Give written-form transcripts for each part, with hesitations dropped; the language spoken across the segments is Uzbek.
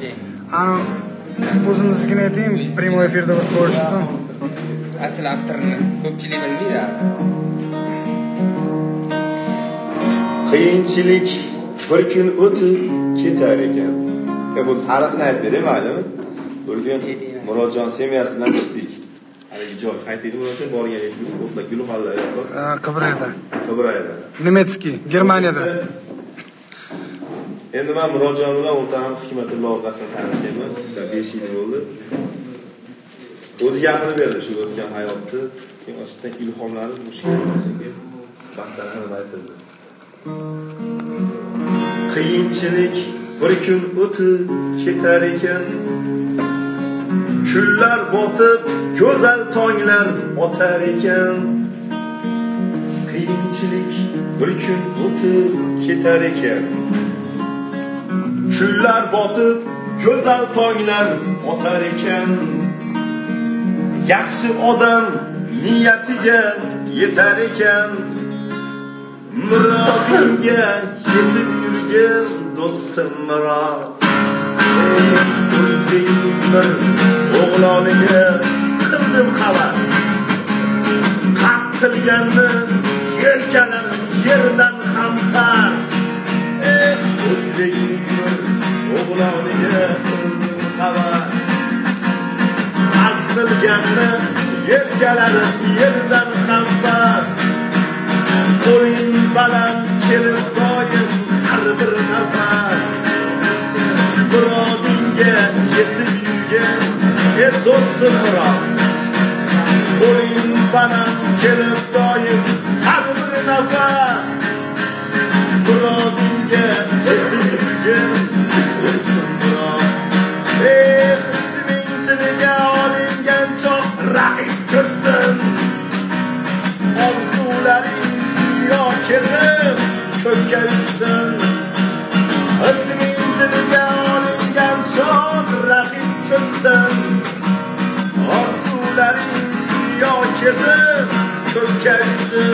Ana o'zimizgina aytayım, primoy efirda bir ko'rishsin. Asl avtorini ko'pchilik bilmaydi. Qiyinchilik bir kun o'tib ketar ekan. Bu tarixni aytib beray, ma'lummi? Bir kun Murodjon semiyasidan chiqdik. Haligi joy qaytaydi Murodjon borgan edik, o'tda Gulxonlar yo'q. Qibrayda. Nemetskiy, Germaniyada. Endi men Murodjon bilan o'rtog'im Hikmatullo orqasidan tanishganman. 5 yil bo'ldi. O'zi gapirib berdi shu o'tgan hayotni. Keyin oshdan ilhomlari mushkilasiga bastalarni aytdi. Qiyinchilik bir kun o'tib ketar ekan. Kunlar botib, go'zal tonglar otar ekan. Qiyinchilik bir kun o'tib ketar ekan. Kunlar botib, go'zal tonglar otar ekan. Yaxshi odam niyatiga yetar ekan. Murodingga yetib yurgan do'stim Murod. O'zbekning bir o'g'loniga qildim havas. Qasd qilganni yelkalarim yerdan ham past. O'zbekning bir o'g'loniga qildim havas. Qasd qilganni yelkalarim yerdan ham past. Qo'ying baland kelib doim har bir nafas. Murodingga yetib yurgan do'stim Murod. Qo'ying baland kelib doim har bir nafas. Murodingga yetib yurgan do'stim Murod. Isming tiliga olingan choq raqib ko'rsin. Orzularing kezib ko'kaysin. Isming tiliga olingan choq raqib ko'rsin. Orzularing kezib ko'kaysin.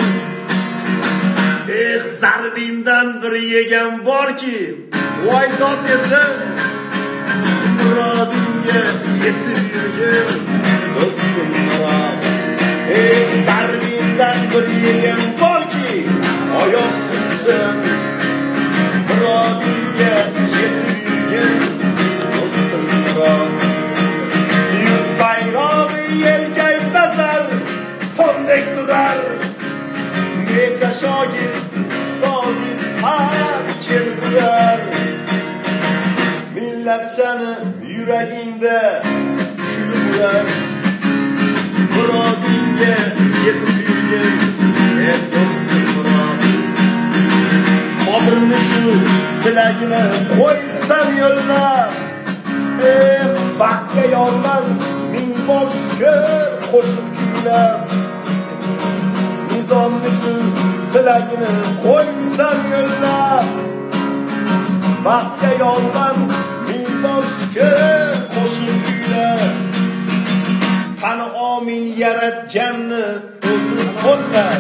Zarbindan bir yegan borki, voy dod desin. Murodingga yetib yurgan do'stim Murod. Zarbindan bir yegan borki, oyoq tutsin. Murodingga yetib yurgan do'stim Murod. Yurt bayrog'i yelkay tasar, tondek turar. Necha shogird ustozing har kelgurar. Millat sani yuragingda kulib urar. Murodingga yetib yurgan do'stim Murod. Qadrini shu tilagini qo'ysan yo'llar. Baxtga yorman ming bor shukr qo'shib kuylar. Nizomni shu tilagini qo'ysan yo'llar. Baxtga yorman ming bor shukr qo'shib kuylar. Qani omin yaratganni o'zi qo'llar.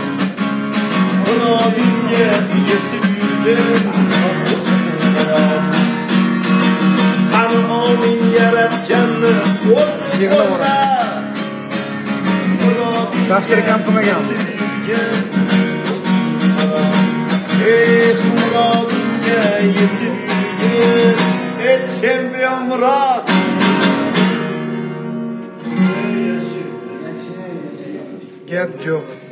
Murodingga yetib yurgan do'stim Murod. Qani omin yaratganni o'zi qo'llar. Daftar kam qilmagan. Murodingga yetib yurgan chempion Murod. Gap yo'q.